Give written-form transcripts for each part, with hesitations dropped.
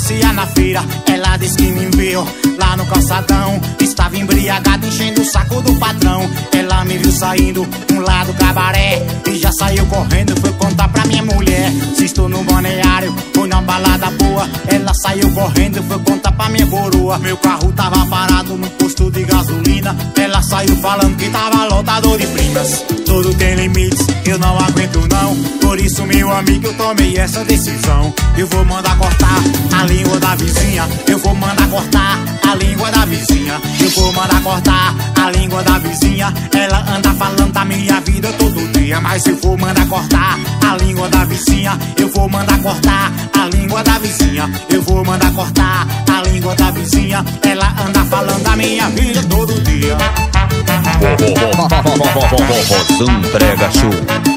passear na feira. Ela disse que me viu lá no calçadão. Estava embriagada, enchendo o saco do patrão. Ela me viu saindo lá do cabaré e já saiu correndo, foi contar pra minha mulher. Se estou no balneário ou na balada boa. Ela saiu correndo, foi contar pra minha coroa. Meu carro tava parado no posto de gasolina. Ela saiu falando que tava lotado de primas. Tudo tem limites, eu não aguento não. Por isso, meu amigo, eu tomei essa decisão. Eu vou mandar cortar a língua da vizinha. Eu vou mandar cortar a língua da vizinha. Eu vou mandar cortar a língua da vizinha. Ela anda falando da minha vida todo dia. Mas eu vou mandar cortar a língua da vizinha. Eu vou mandar cortar a língua da vizinha. Eu vou mandar cortar a língua da vizinha. Ela anda falando da minha vida todo dia. Rosão Brega Show.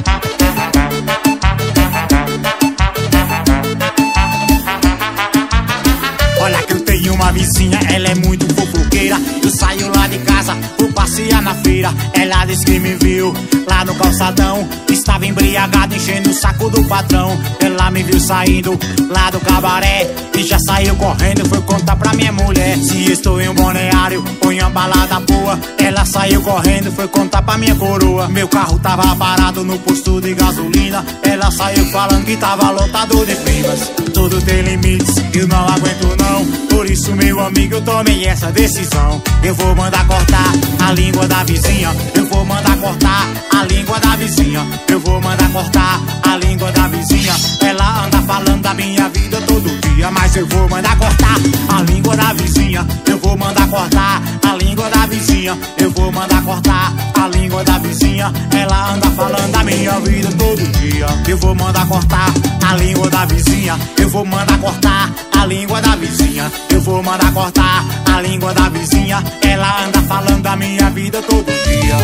Olha que eu tenho uma vizinha, ela é muito fofoqueira. Eu saio lá de casa, vou passear na feira. Ela disse que me viu lá no calçadão. Estava embriagada, enchendo o saco do patrão. Ela me viu saindo lá do cabaré e já saiu correndo, foi contar pra minha mulher. Se estou em um balneário ou em uma balada boa. Ela saiu correndo, foi contar pra minha coroa. Meu carro tava parado no posto de gasolina. Ela saiu falando que tava lotado de primas. Tudo tem limites, eu não aguento não. Por isso, meu amigo, eu tomei essa decisão. Eu vou mandar cortar a língua da vizinha. Eu vou mandar cortar a língua da vizinha. Eu vou mandar cortar a língua da vizinha. Ela anda falando da minha vida todo dia. Mas eu vou mandar cortar a língua da vizinha. Eu vou mandar cortar a língua da vizinha. Eu vou mandar cortar a língua da vizinha. Ela anda falando da minha vida todo dia. Eu vou mandar cortar a língua da vizinha. Eu vou mandar cortar a língua da vizinha. Eu vou mandar cortar a língua da vizinha. Ela anda falando da minha vida todo dia.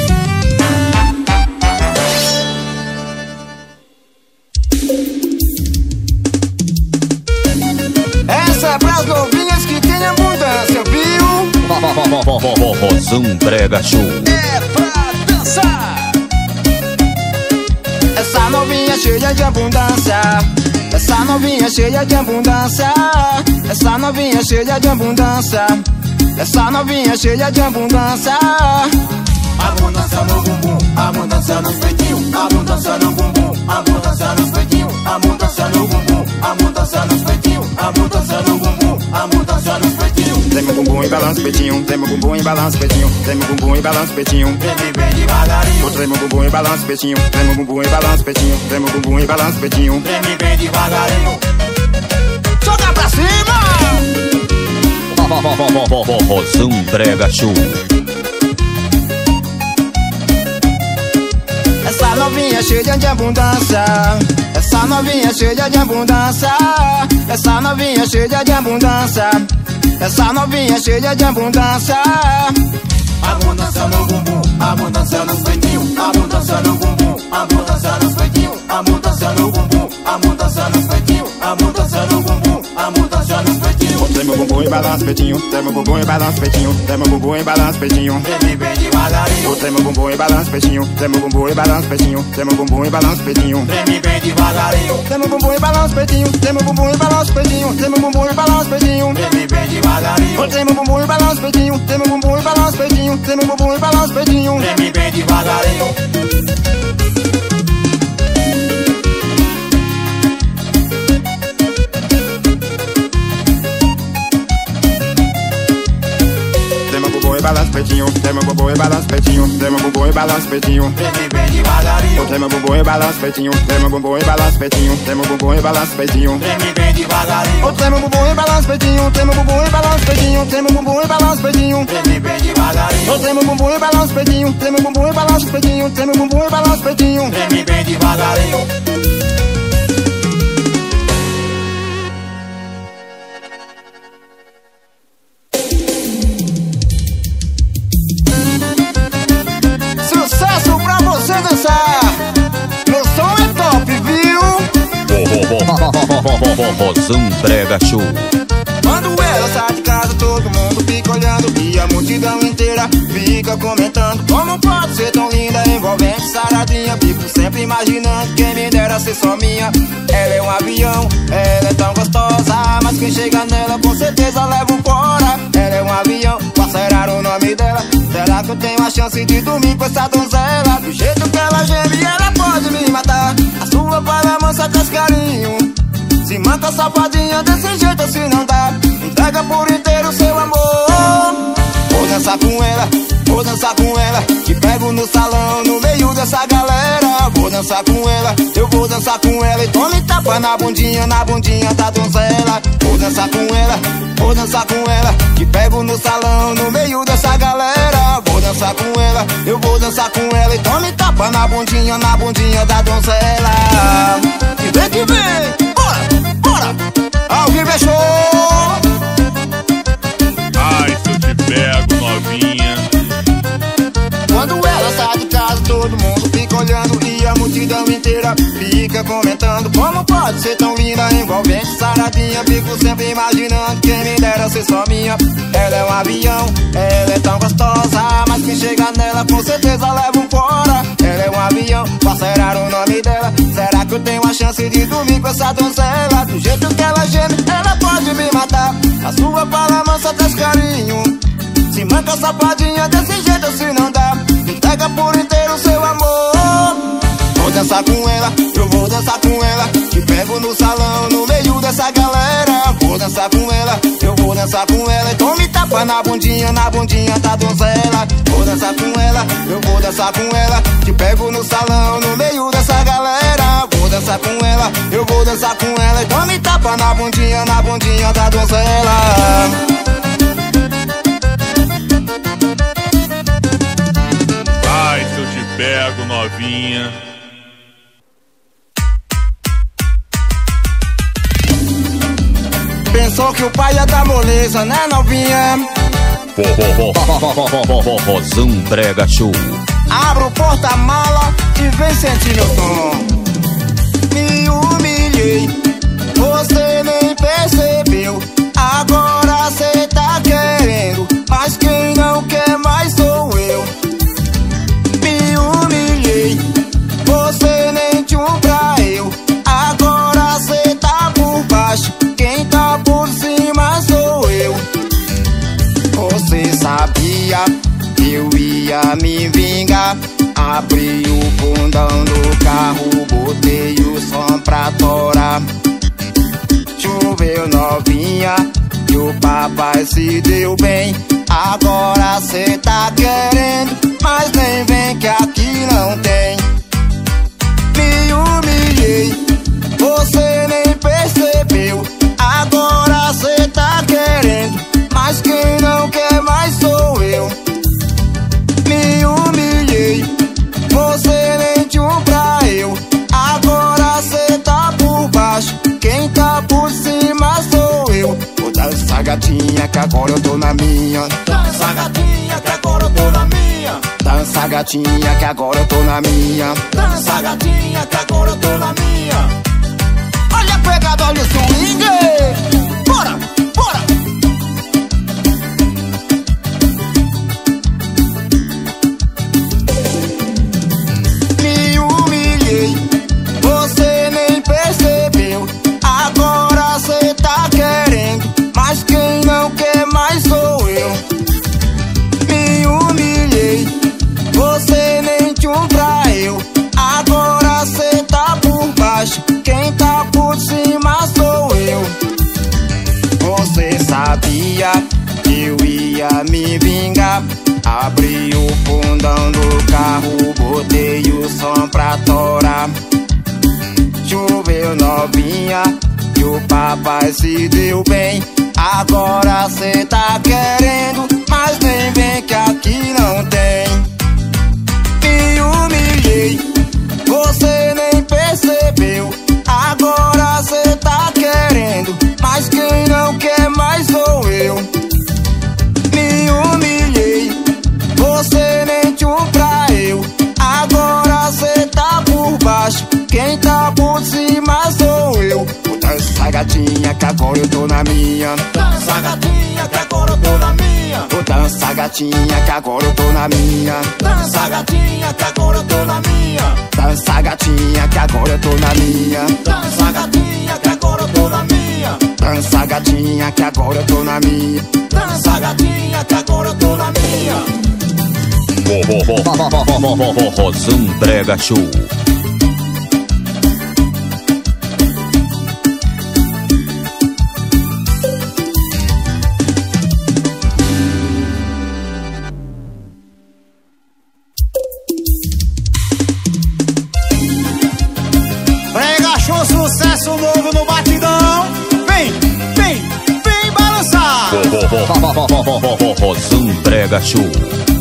Essa é pras novinhas que tem abundância, viu? Rosão Brega Show. É pra dançar. Essa novinha cheia de abundância. Essa novinha cheia de abundância. Essa novinha cheia de abundância. Essa novinha cheia de abundância. Abundância no bumbum, abundância nos peitinhos. Abundância no bumbum, abundância nos peitinhos. Abundância no bumbum, abundância nos peitinhos. Abundância no bumbum, abundância nos peitinhos. Tem meu bumbum e balança peitinho. Tem meu bumbum e balança peitinho. Tem meu bumbum e balança peitinho. Vem bem devagarinho. Tem meu bumbum e balança peitinho. Tem meu bumbum e balança peitinho. Tem meu bumbum e balança peitinho. Vem bem devagarinho. Joga pra cima! Rosão Brega Show. Essa novinha cheia de abundância. Essa novinha cheia de abundância. Essa novinha cheia de abundância. Essa novinha cheia de abundância. Abundância no bumbum, abundância nos peitinhos. Abundância no bumbum, abundância nos peitinhos. Abundância no bumbum, abundância nos peitinhos. Abundância no bumbum, abundância nos peitinhos. Tem meu bumbum e balança peitinho. Tem meu bumbum e balança peitinho. Tem meu bumbum e balança peitinho. Vem bem devagarinho. Tem meu bumbum e balança peitinho. Tem meu bumbum e balança peitinho. Tem meu bumbum e balança peitinho. Vem bem devagarinho. Tem meu bumbum e balança peitinho. Tem meu bumbum e balança peitinho. Tem meu bumbum e balança peitinho. Vem bem devagarinho. Tem meu bumbum e balança peitinho. Tem meu bumbum e balança peitinho. Tem meu bumbum e balança peitinho. Vem bem devagarinho. E balança peitinho, tem meu bumbum e balança peitinho, tem meu bumbum e balança peitinho. Vem bem devagarinho. Tem meu bumbum e balança peitinho, tem meu bumbum e balança peitinho, tem meu bumbum e balança peitinho. Vem bem devagarinho. Tem meu bumbum e balança peitinho, tem meu bumbum e balança peitinho, tem meu bumbum e balança peitinho. Vem bem devagarinho. Tem meu bumbum e balança peitinho, tem meu bumbum e balança peitinho, tem meu bumbum e balança peitinho. Vem bem devagarinho. Meu som é top, viu? Rosão Brega Show. Quando ela sai de casa, todo mundo fica olhando e a multidão inteira fica comentando. Como pode ser tão linda, envolvente, saradinha? Fico sempre imaginando, quem me dera ser só minha. Ela é um avião, ela é tão gostosa, mas quem quem chega nela com certeza leva um fora. Ela é um avião, acelerar o nome dela. Será que eu tenho a chance de dormir com essa donzela? Do jeito que ela geme, ela pode me matar. A sua para mansa traz carinho. Se mata safadinha desse jeito assim não dá. Entrega por inteiro seu amor. Vou dançar com ela, vou dançar com ela. Te pego no salão, no meio dessa galera. Vou dançar com ela, eu vou dançar com ela. E tome tapa na bundinha da donzela. Vou dançar com ela, vou dançar com ela. Te pego no salão, no meio dessa galera. Vou dançar com ela, eu vou dançar com ela. E tome tapa na bundinha da donzela. E vem que vem, bora, bora. Ao vivo é show. Ai, se eu te pego, novinha. Quando ela sai de casa, todo mundo fica olhando. E a multidão inteira fica comentando. Como pode ser tão linda, envolvente, saradinha. Fico sempre imaginando, quem me dera ser só minha. Ela é um avião, ela é tão gostosa. Mas quem chega nela com certeza leva um fora. Ela é um avião, acelerar o nome dela. Será que eu tenho a chance de dormir com essa donzela? Do jeito que ela geme, ela pode me matar. A sua fala mansa traz carinho. Se manca safadinha desse jeito assim não dá. Entrega por inteiro seu amor. Vou dançar com ela, eu vou dançar com ela. Te pego no salão, no meio dessa galera. Vou dançar com ela, eu vou dançar com ela. Então me tapa na bundinha da donzela. Vou dançar com ela, eu vou dançar com ela. Te pego no salão, no meio dessa galera. Vou dançar com ela, eu vou dançar com ela. Então me tapa na bundinha da donzela. Ai, se eu te pego, novinha. Pensou que o pai ia dar moleza, né, novinha? Forrozão Brega Show. Abra o porta-mala e vem sentir meu tom. Me humilhei, você nem percebeu. Agora cê tá querendo, mas quem não quer mais sou eu. Me humilhei, você nem tchum pra eu. Agora cê tá por baixo, quem tá por cima sou eu. Você sabia que eu ia me vingar. Abri o fundão do carro, botei o som pra torar. Choveu novinha e o papai se deu bem. Agora cê tá querendo, mas nem vem que aqui não tem. Me humilhei, você nem percebeu. Agora cê tá querendo, mas quem não quer mais sou eu. Me humilhei, você nem tchum pra eu. Agora cê tá por baixo, quem tá por cima sou eu. Vou dançar gatinha que agora eu tô na minha. Dança gatinha que agora eu tô na minha. Dança gatinha que agora eu tô na minha. Dança gatinha que agora eu tô na minha. Olha a pegada, olha o swing. Bora, bora. Me humilhei, você nem percebeu. Agora cê tá querendo, mas quem não quer mais sou eu. Me humilhei, você nem tchum pra eu. Agora cê tá por baixo, quem tá por cima sou eu. Você sabia que eu ia me vingar. Abri o fundão do carro, botei o som pra torar. Choveu novinha e o papai se deu bem. Agora cê tá querendo, mas nem vem que aqui não tem. Me humilhei, você nem percebeu. Agora cê tá querendo, mas quem não quer mais sou eu. Me humilhei, você nem tchum pra eu. Agora cê tá por baixo, quem tá por cima sou eu. Vou dançar gatinha que agora eu tô na minha. Dança gatinha que agora eu tô na minha. Vou dançar gatinha que agora eu tô na minha. Dança gatinha que agora eu tô na minha. Dança gatinha que agora eu tô na minha. Dança gatinha que agora eu tô na minha. Dança Dança gatinha que agora eu tô na minha. Dança gatinha que agora eu tô na minha. Rosão Brega Show. Sucesso novo no batidão. Vem, vem, vem balançar. Rosão Brega Show.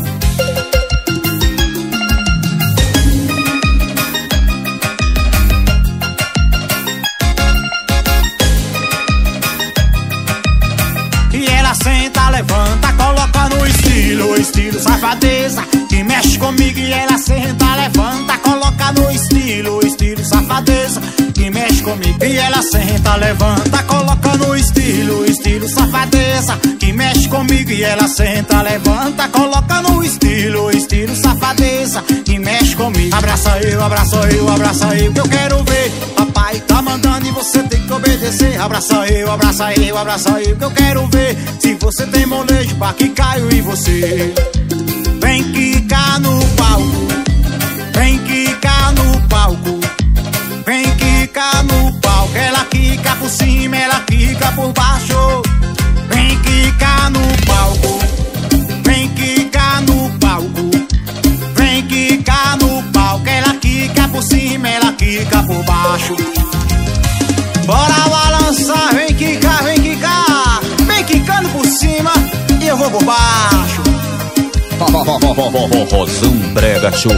E ela senta, levanta, coloca no estilo, estilo safadeza, que mexe comigo. E ela senta, levanta, coloca no estilo, estilo safadeza, que mexe comigo. E ela senta, levanta, coloca no estilo, estilo safadeza, que mexe comigo. E ela senta, levanta, coloca no estilo, estilo safadeza, que mexe comigo. Abraça eu, abraça eu, abraça eu, que eu quero ver. Papai tá mandando e você tem que obedecer. Abraça eu, abraça eu, abraça eu, que eu quero ver se você tem molejo pra que caio em você. Vem quicar no palco, vem quicar no palco, vem quicar no palco. Ela quica por cima, ela quica por baixo. Vem quicar no palco, vem quicar no palco, vem quicar no palco. Ela quica por cima, ela quica por baixo. Bora balançar, vem quicar, vem quicar. Vem quicando por cima e eu vou por baixo. Rosão Brega Show.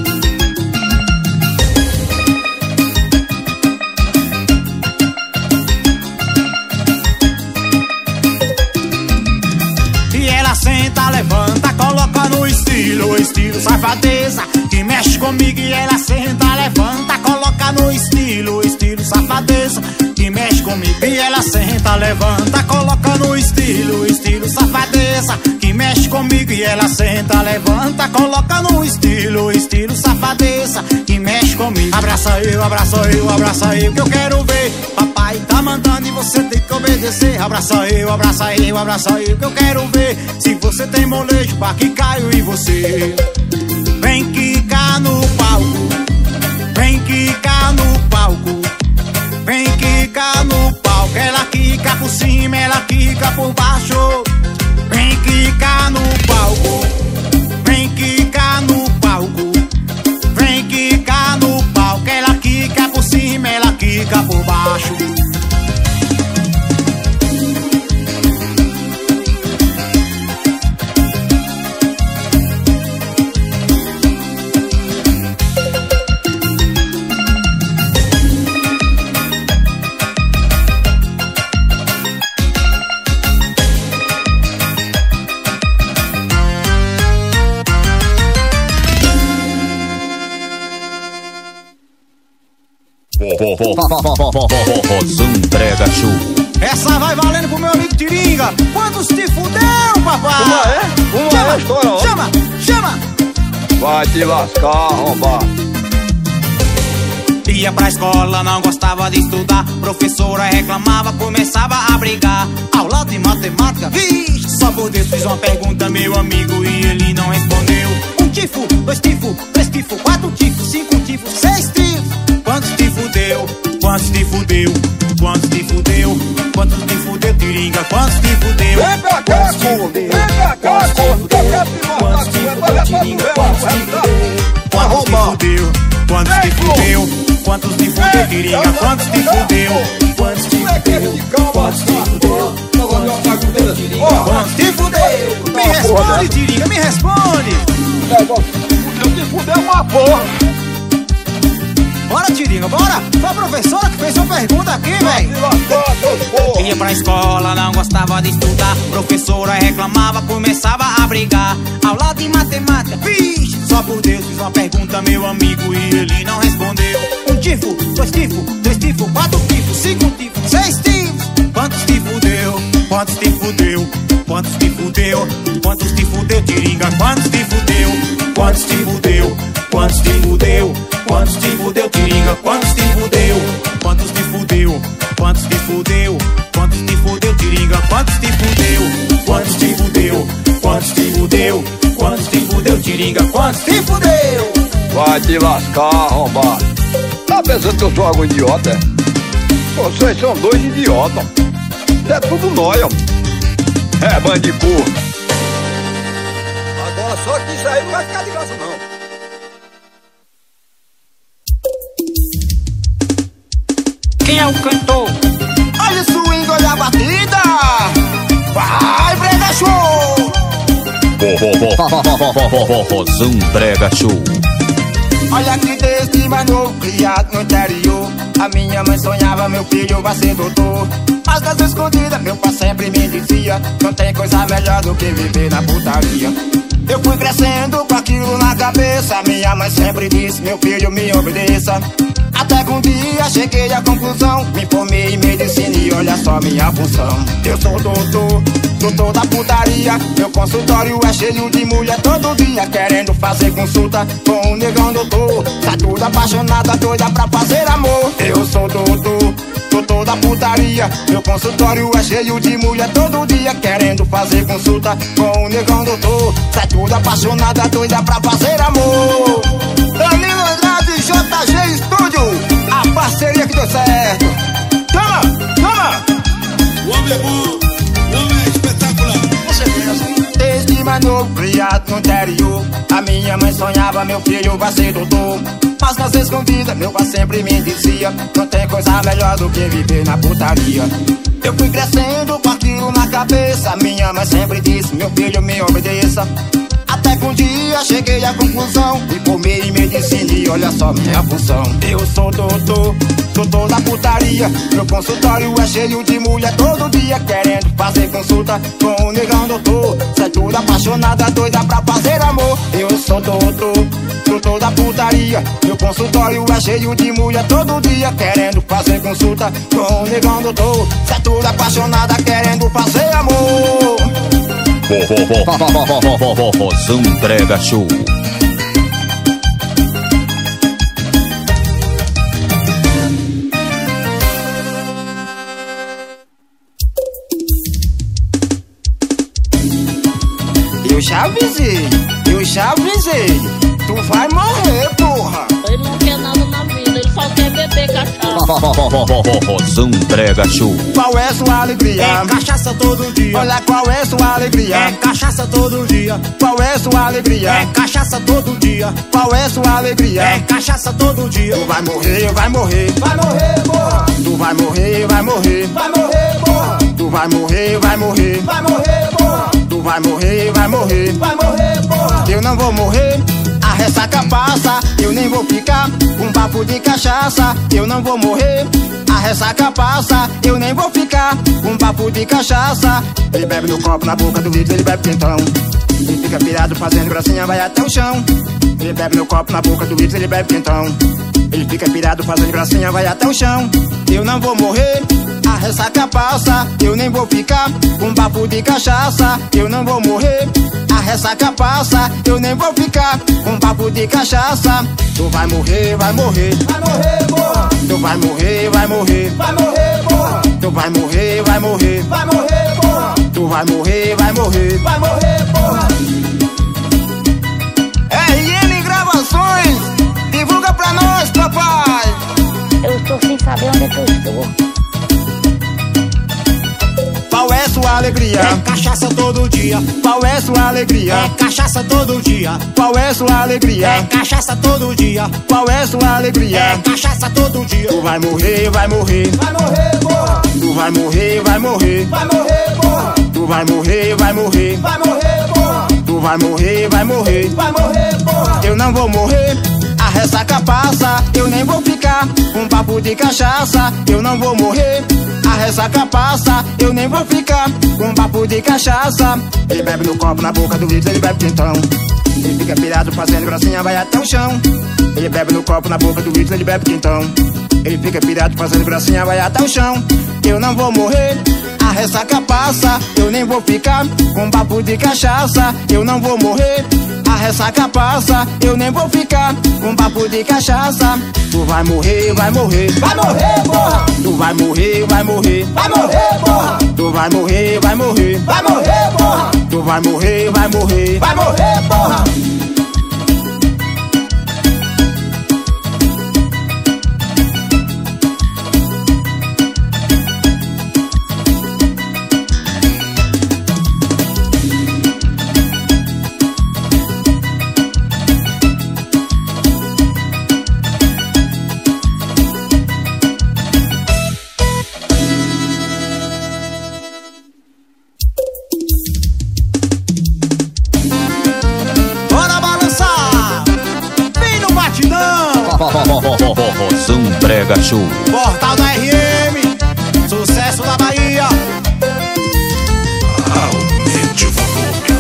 E ela senta, levanta, coloca no estilo, estilo safadeza, que mexe comigo. E ela senta, levanta, coloca no estilo, estilo safadeza, que mexe comigo. E ela senta, levanta, coloca no estilo, estilo safadeza, que mexe comigo. E ela senta, levanta, coloca no estilo, estilo safadeza, que mexe comigo. Abraça eu, abraça eu, abraça eu, que eu quero ver. Papai tá mandando e você tem que obedecer. Abraça eu, abraça eu, abraça eu, que eu quero ver se você tem molejo pra que caio em você. Vem quicar no palco, vem quicar no palco, vem quicar no palco. Ela quica por cima, ela quica por baixo. Vem quicar no palco, vem quicar no palco, vem quicar no palco. Ela quica por cima, ela quica por baixo. Rosão Brega Show. Essa vai valendo pro meu amigo Tiringa. Quantos te fudeu, papai? Uma é história, ó. Chama, chama. Vai te lascar, arrombado. Ia pra escola, não gostava de estudar. Professora reclamava, começava a brigar. Aula de matemática, vixe, só por Deus. Fiz uma pergunta, meu amigo, e ele não respondeu. Um tifo, dois tifo, três tifo, quatro tifo, cinco tifo, seis tifo. Quantos te fudeu? Quantos te fudeu? Quantos te fudeu? Quantos te fudeu, Tiringa? Quantos te fudeu? Vem pra cá, corno! Vem pra cá, corno! Quantos te fudeu, Tiringa? Quantos te fudeu? Quantos te fudeu? Quantos te fudeu? Quantos te fudeu, Tiringa? Quantos te fudeu? Quantos te fudeu? Quantos te fudeu? Quantos te fudeu? Me responde, Tiringa, me responde! Eu te fudeu uma porra! Bora, Tiringa, bora! Foi a professora que fez uma pergunta aqui, véi! Ia pra escola, não gostava de estudar. Professora reclamava, começava a brigar. Aula de matemática, vixe, só por Deus. Fiz uma pergunta, meu amigo, e ele não respondeu. Um tifo, dois tifo, três tifo, quatro tifo, cinco tifo, seis tifos. Quantos te fudeu? Quantos te fudeu? Quantos te fudeu? Quantos te fudeu, Tiringa? Quantos te fudeu? Quantos te fudeu? Quantos te fudeu? Quantos te fudeu, Tiringa? Quantos te fudeu? Quantos te fudeu? Quantos te fudeu? Quantos te fudeu? quantos te fudeu, quantos te fudeu, quantos te fudeu, quantos te fudeu, tiringa, quantos te fudeu. Vai te lascar, arrombado. Tá pensando que eu sou algum idiota, é? Vocês são dois idiotas. É tudo nóia. É bando de burro. Agora só que isso aí não vai ficar de graça, não. Quem é o cantor? Olha o swing, olha a batida. Vai, Brega Show. Forrozão Brega Show. Olha que desde mais novo, criado no interior, a minha mãe sonhava, meu filho vai ser doutor. Mas nas escondidas, meu pai sempre me dizia, não tem coisa melhor do que viver na putaria. Eu fui crescendo com aquilo na cabeça, minha mãe sempre disse, meu filho me obedeça. Até que um dia cheguei à conclusão, me formei em medicina e olha só minha função. Eu sou doutor, doutor da putaria, meu consultório é cheio de mulher todo dia querendo fazer consulta com um negão doutor. Tá tudo apaixonada, doida pra fazer amor. Eu sou doutor, doutor da putaria, meu consultório é cheio de mulher todo dia querendo fazer consulta com um negão doutor. Tá tudo apaixonada, doida pra fazer amor. Danilo Andrade, JG Estúdio, a parceria que deu certo. Toma, toma. O homem é bom, o homem é espetacular. Você vê assim, desde mais novo, criado no interior, a minha mãe sonhava, meu filho vai ser doutor. Mas nas escondidas, meu pai sempre me dizia, não tem coisa melhor do que viver na putaria. Eu fui crescendo com aquilo na cabeça, minha mãe sempre disse, meu filho me obedeça. Até que um dia cheguei à conclusão, me formei em medicina e olha só minha função. Eu sou doutor, doutor da putaria, meu consultório é cheio de mulher todo dia querendo fazer consulta com um negão doutor. Cê é tudo apaixonada, doida pra fazer amor. Eu sou doutor, doutor da putaria, meu consultório é cheio de mulher todo dia querendo fazer consulta com um negão doutor. Cê é tudo apaixonada, querendo fazer amor. Forrozão Brega Show. Eu já avisei, tu vai morrer, porra. Ele não quer nada na vida, ele só quer beber cachaça. Forrozão Brega Show. Qual é sua alegria? É cachaça todo dia. Olha qual é sua alegria? É cachaça todo dia. Qual é sua alegria? É cachaça todo dia. Qual é sua alegria? É cachaça todo dia. Tu vai morrer, vai morrer. Vai morrer, porra. Tu vai morrer, vai morrer. Vai morrer, porra. Tu vai morrer, vai morrer. Vai morrer, porra. Tu vai morrer, vai morrer. Vai morrer, porra. Eu não vou morrer. A ressaca passa, eu nem vou ficar com papo de cachaça. Eu não vou morrer. A ressaca passa, eu nem vou ficar com papo de cachaça. Ele bebe no copo, na boca do vidro, ele bebe quentão. Ele fica pirado fazendo gracinha, vai até o chão. Ele bebe no copo, na boca do vidro, ele bebe quentão. Ele fica pirado fazendo gracinha, vai até o chão. Eu não vou morrer. A ressaca passa, eu nem vou ficar com papo de cachaça. Eu não vou morrer. A ressaca passa, eu nem vou ficar com papo de cachaça. Tu vai morrer, vai morrer. Vai morrer, porra. Tu vai morrer, vai morrer. Vai morrer, porra. Tu vai morrer, vai morrer. Vai morrer, porra. Tu vai morrer, vai morrer. Vai morrer, porra. RN Gravações, divulga pra nós, papai. Eu estou sem saber onde é que eu estou. Qual é sua alegria? É cachaça todo dia. Qual é sua alegria? É cachaça todo dia. Qual é sua alegria? É cachaça todo dia. Qual é sua alegria? É cachaça todo dia. Tu vai morrer, vai morrer. Vai morrer, porra. Tu vai morrer, vai morrer. Vai morrer, porra. Tu vai morrer, vai morrer. Vai morrer, porra. Tu vai morrer, vai morrer. Vai morrer, porra. Eu não vou morrer. A ressaca passa, eu nem vou ficar com papo de cachaça. Eu não vou morrer. A ressaca passa, eu nem vou ficar com papo de cachaça. Ele bebe no copo, na boca do vidro, ele bebe quentão. Ele fica pirado fazendo gracinha, vai até o chão. Ele bebe no copo, na boca do vidro, ele bebe quentão. Ele fica pirado fazendo gracinha, vai até o chão. Eu não vou morrer. A ressaca passa, eu nem vou ficar com papo de cachaça. Eu não vou morrer. A ressaca passa, eu nem vou ficar com papo de cachaça. Tu vai morrer, vai morrer. Vai morrer, porra. Tu vai morrer, vai morrer. Vai morrer, porra. Tu vai morrer, vai morrer, vai morrer, porra. Tu vai morrer, vai morrer, vai morrer, porra. Forrozão Brega Show. Portal da RM, sucesso da Bahia. Aumente o volume.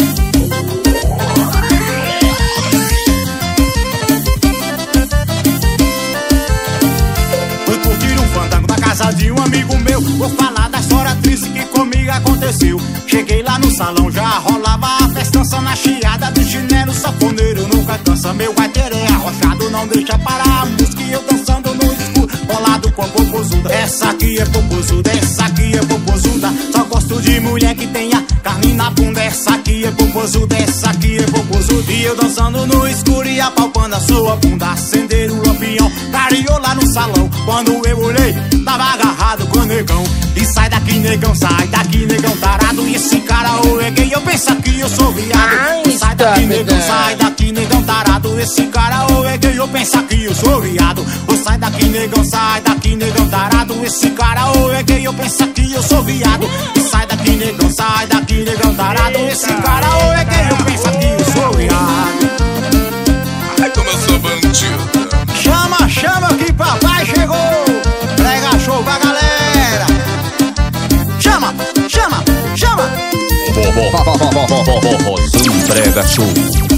Fui curtir um fandango na casa de um amigo meu. Vou falar da história triste que comigo aconteceu. Cheguei lá no salão, já rolava a festança na chiada do chinelo sanfoneiro. Nunca cansa, meu gaiteiro é arrochado, não deixa parar a música e eu dançando no escuro, colado com a popozuda. Essa aqui é popozuda, essa aqui é popozuda. Só gosto de mulher que tenha carne na bunda. Essa aqui é popozuda, essa aqui é popozuda. E eu dançando no escuro e apalpando a sua bunda. Acender o lampião, clareou lá no salão. Quando eu olhei, tava agarrado com o negão. E sai daqui, negão, sai daqui, negão tarado. E esse cara ou é gay, eu penso que eu sou viado. Sai daqui, negão, sai daqui, negão tarado. Esse cara ou é gay, eu penso que eu sou viado. Sai daqui, negão, sai daqui, negão tarado. Esse cara ou é gay, eu penso que eu sou viado. Sai daqui, negão, sai daqui, negão tarado. Esse cara ou é gay, eu penso que eu sou viado. Ai, como eu sou bandido. Chama, chama que papai chegou. Brega show pra galera. Chama, chama, chama. Forrozão Brega Show.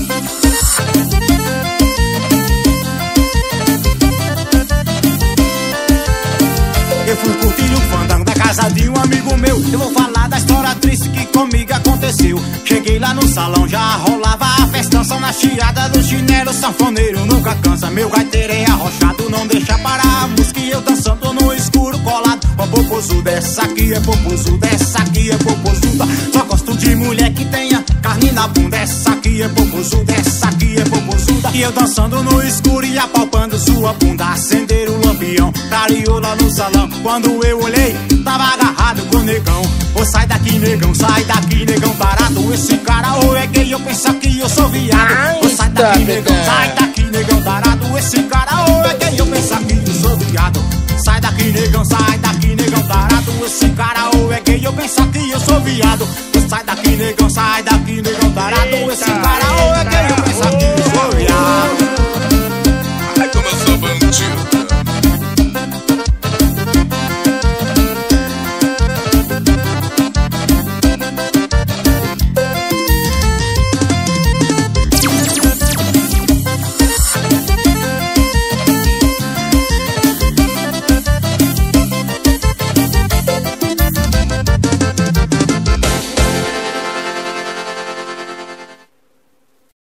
Eu fui curtir um fandango da casa de um amigo meu. Eu vou falar da história triste que comigo aconteceu. Cheguei lá no salão, já rolava a festança na chiada do chinelo sanfoneiro. Nunca cansa, meu gaiteiro é arrochado, não deixa parar a música e eu dançando no escuro, colado com a popozuda. Essa aqui é popozuda, essa aqui é popozuda. Só gosto de mulher que tenha carne na bunda. Essa aqui é popozuda, essa aqui é popozuda. E eu dançando no escuro e apalpando sua bunda. Acender o lampião, clareou lá no salão. Quando eu olhei, tava agarrado com o negão. Ô, sai daqui, negão, sai daqui, negão tarado. Esse cara ou é gay, eu penso que eu sou viado. Ô, sai daqui, negão, sai daqui, negão tarado. Esse cara ou é gay, eu penso que eu sou viado. Sai daqui, negão, sai daqui, negão tarado. Esse cara ou é gay, eu penso que eu sou viado. Ô, sai daqui, negão, sai daqui, negão